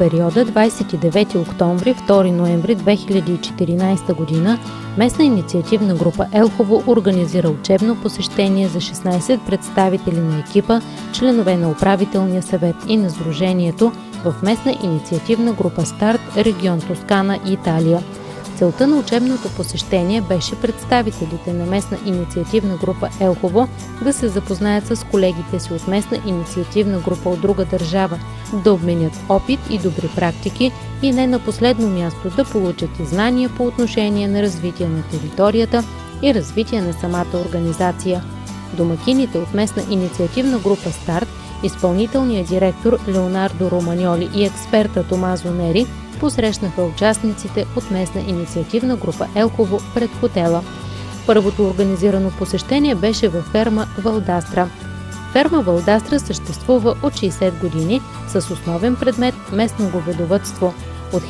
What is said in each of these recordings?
периода 29 октомври – 2 ноември 2014 година местна инициативна група Елхово организира учебно посещение за 16 представители на екипа, членове на управителния съвет и на сдружението в местна инициативна група Старт, регион Тоскана, Италия. Целта на учебното посещение беше представителите на местна инициативна група Елхово да се запознаят с колегите си от местна инициативна група от друга държава, да обменят опит и добри практики и не на последно място да получат и знания по отношение на развитие на територията и развитие на самата организация. Домакините от местна инициативна група Старт, изпълнителният директор Леонардо Романьоли и експерта Томазо Нери посрещнаха участниците от местна инициативна група Елхово пред хотела. Първото организирано посещение беше във ферма Валдастра. Ферма Валдастра съществува от 60 години с основен предмет местно говедовъдство. От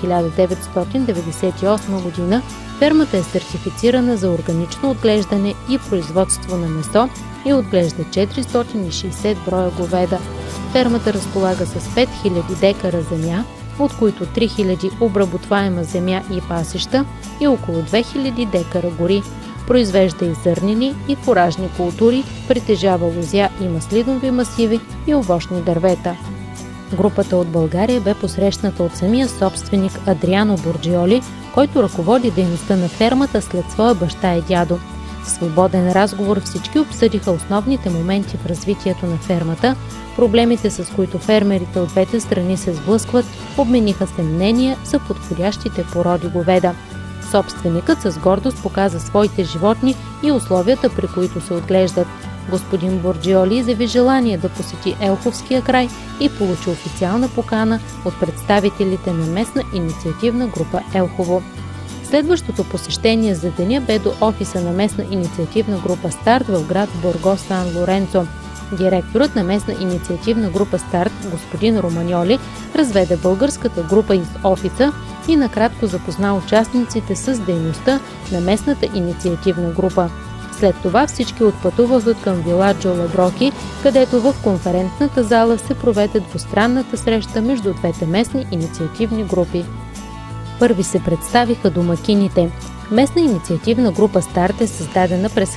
1998 година фермата е сертифицирана за органично отглеждане и производство на месо и отглежда 460 броя говеда. Фермата разполага с 5000 декара земя, от които 3000 обработваема земя и пасища и около 2000 декара гори. Произвежда и зърнени и фуражни култури, притежава лозя и маслинови масиви и овощни дървета. Групата от България бе посрещната от самия собственик Адриано Борджиоли, който ръководи дейността на фермата след своя баща и дядо. В свободен разговор всички обсъдиха основните моменти в развитието на фермата, проблемите, с които фермерите от двете страни се сблъскват, обмениха се мнения за подходящите породи говеда. Собственикът с гордост показа своите животни и условията, при които се отглеждат. Господин Борджиоли изяви желание да посети Елховския край и получи официална покана от представителите на местна инициативна група Елхово. Следващото посещение за деня бе до офиса на местна инициативна група Старт в град Борго Сан Лоренцо. Директорът на местна инициативна група Старт, господин Романьоли, разведе българската група из офиса и накратко запозна участниците с дейността на местната инициативна група. След това всички отпътуваха към Виладжо Лаброки, където в конферентната зала се проведе двустранната среща между двете местни инициативни групи. Първи се представиха домакините. Местна инициативна група Старт е създадена през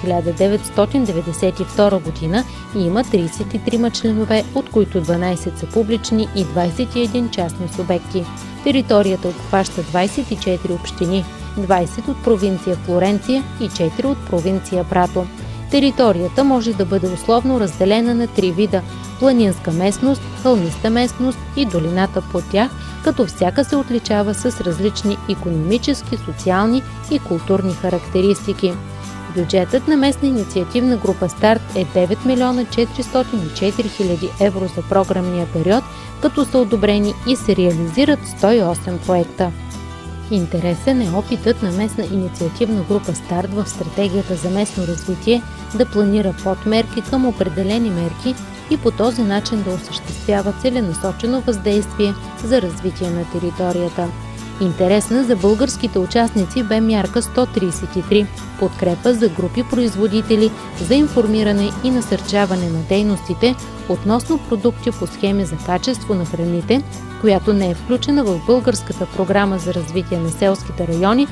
1992 година и има 33 членове, от които 12 са публични и 21 частни субекти. Територията обхваща 24 общини, 20 от провинция Флоренция и 4 от провинция Прато. Територията може да бъде условно разделена на 3 вида – планинска местност, хълмиста местност и долината под тях, като всяка се отличава с различни икономически, социални и културни характеристики. Бюджетът на местна инициативна група Старт е 9 милиона 404 хиляди евро за програмния период, като са одобрени и се реализират 108 проекта. Интересен е опитът на местна инициативна група Старт в стратегията за местно развитие да планира подмерки към определени мерки и по този начин да осъществява целенасочено въздействие за развитие на територията. Интересна за българските участници бе мярка 133 – подкрепа за групи производители за информиране и насърчаване на дейностите относно продукти по схеми за качество на храните, която не е включена в Българската програма за развитие на селските райони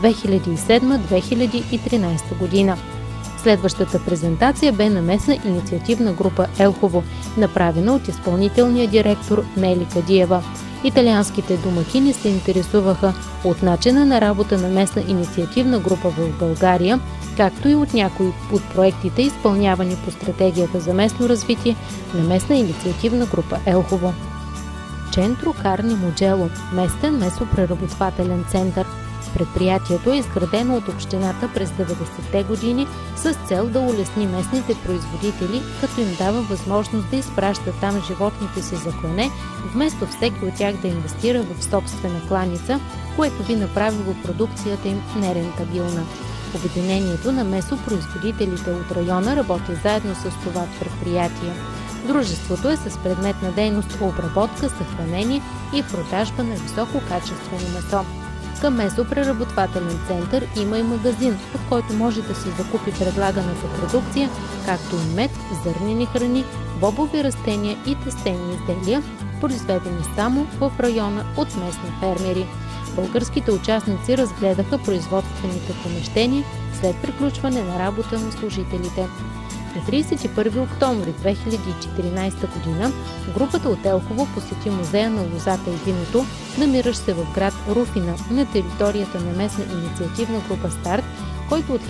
2007-2013 година. Следващата презентация бе на местна инициативна група Елхово, направена от изпълнителния директор Нели Кадиева. Италианските домакини се интересуваха от начина на работа на местна инициативна група в България, както и от някои от проектите, изпълнявани по стратегията за местно развитие на местна инициативна група Елхово. Центро Карни Моджело – местен месопреработвателен център. Предприятието е изградено от общината през 90-те години с цел да улесни местните производители, като им дава възможност да изпращат там животните си за клане, вместо всеки от тях да инвестира в собствена кланица, което би направило продукцията им нерентабилна. Обединението на месопроизводителите от района работи заедно с това предприятие. Дружеството е с предмет на дейност обработка, съхранение и продажба на висококачествено месо. Към месопреработвателен център има и магазин, от който може да се закупи предлаганата продукция, както и мед, зърнени храни, бобови растения и тестени изделия, произведени само в района от местни фермери. Българските участници разгледаха производствените помещения след приключване на работа на служителите. На 31 октомври 2014 г. групата от Елхово посети музея на лозата и виното, намиращ се в град Руфина на територията на местна инициативна група Старт, който от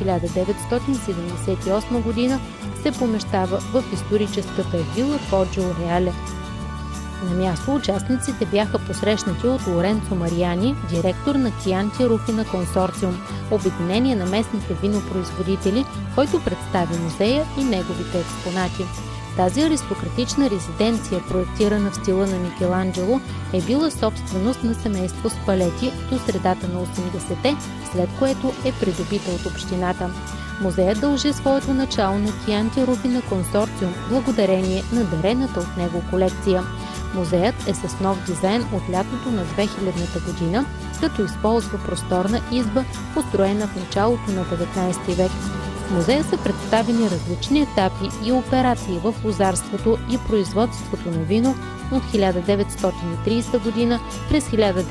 1978 г. се помещава в историческата вила Поджо Реале. На място участниците бяха посрещнати от Лоренцо Мариани, директор на Кианти Руфина консорциум, обединение на местните винопроизводители, който представи музея и неговите експонати. Тази аристократична резиденция, проектирана в стила на Микеланджело, е била собственост на семейство Спалети до средата на 80-те, след което е придобита от общината. Музеят дължи своето начало на Кианти Руфина консорциум, благодарение на дарената от него колекция. Музеят е с нов дизайн от лятото на 2000-та година, като използва просторна изба, построена в началото на 19 век. В музея са представени различни етапи и операции в лозарството и производството на вино от 1930 година през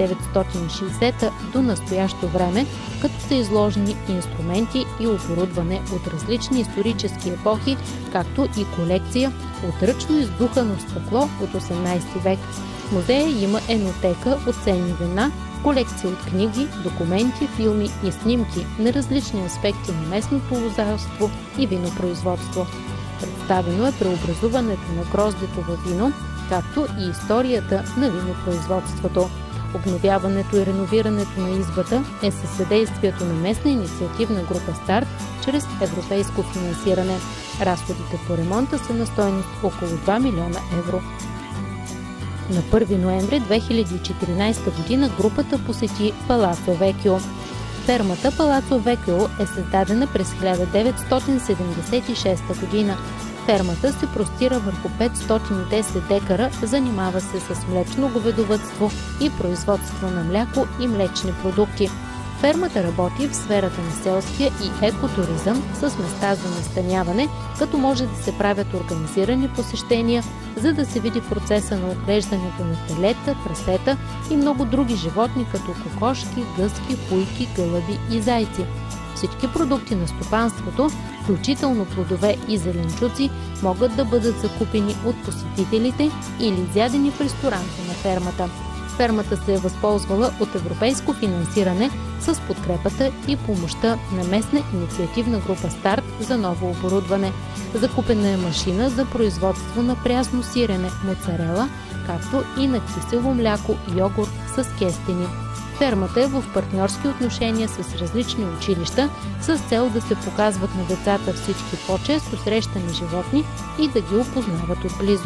1960 до настоящо време, като са изложени инструменти и оборудване от различни исторически епохи, както и колекция от ръчно издухано стъкло от 18 век. В музея има енотека от ценни вина, колекция от книги, документи, филми и снимки на различни аспекти на местното лозарство и винопроизводство. Представено е преобразуването на гроздето във вино, както и историята на винопроизводството. Обновяването и реновирането на избата е със съдействието на местна инициативна група Старт чрез европейско финансиране. Разходите по ремонта са на стойност около 2 милиона евро. На 1 ноември 2014 г. групата посети Палацо Векио. Фермата Палацо Векио е създадена през 1976 г. Фермата се простира върху 510 декара, занимава се с млечно говедовъдство и производство на мляко и млечни продукти. Фермата работи в сферата на селския и екотуризъм с места за настаняване, като може да се правят организирани посещения, за да се види процеса на отглеждането на телета, прасета и много други животни, като кокошки, гъски, пуйки, гълъби и зайци. Всички продукти на стопанството, включително плодове и зеленчуци, могат да бъдат закупени от посетителите или изядени в ресторанта на фермата. Фермата се е възползвала от европейско финансиране с подкрепата и помощта на местна инициативна група Старт за ново оборудване. Закупена е машина за производство на прясно сирене, моцарела, както и на кисело мляко и йогурт с кестени. Фермата е в партньорски отношения с различни училища с цел да се показват на децата всички по-често срещани животни и да ги опознават отблизо.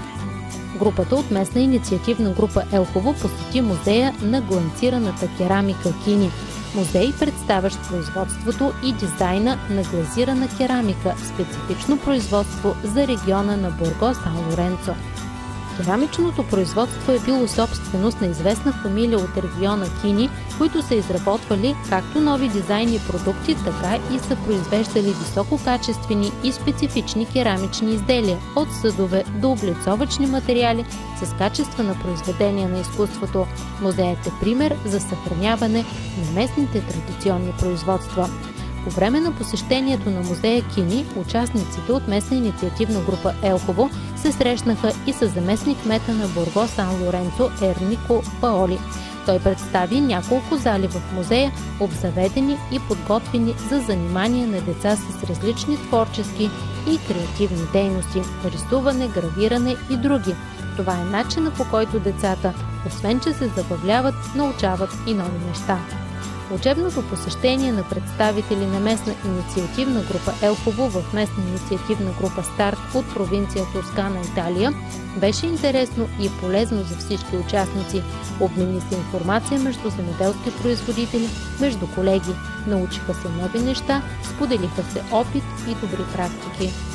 Групата от местна инициативна група Елхово посети музея на гланцираната керамика Кини. Музей, представящ производството и дизайна на глазирана керамика, специфично производство за региона на Бургос Сан Лоренцо. Керамичното производство е било собственост на известна фамилия от региона Кини, които са изработвали както нови дизайни продукти, така и са произвеждали висококачествени и специфични керамични изделия, от съдове до облицовъчни материали с качествена произведение на изкуството. Музеят е пример за съхраняване на местните традиционни производства. По време на посещението на музея Кини, участниците от местна инициативна група Елхово се срещнаха и с заместник-кмета на Бургос Сан Лоренцо Ернико Паоли. Той представи няколко зали в музея, обзаведени и подготвени за занимания на деца с различни творчески и креативни дейности – рисуване, гравиране и други. Това е начинът, по който децата, освен че се забавляват, научават и нови неща. Учебното посещение на представители на местна инициативна група Елхово в местна инициативна група Старт от провинция Тоскана, Италия, беше интересно и полезно за всички участници. Обмени се информация между земеделски производители, между колеги, научиха се нови неща, споделиха се опит и добри практики.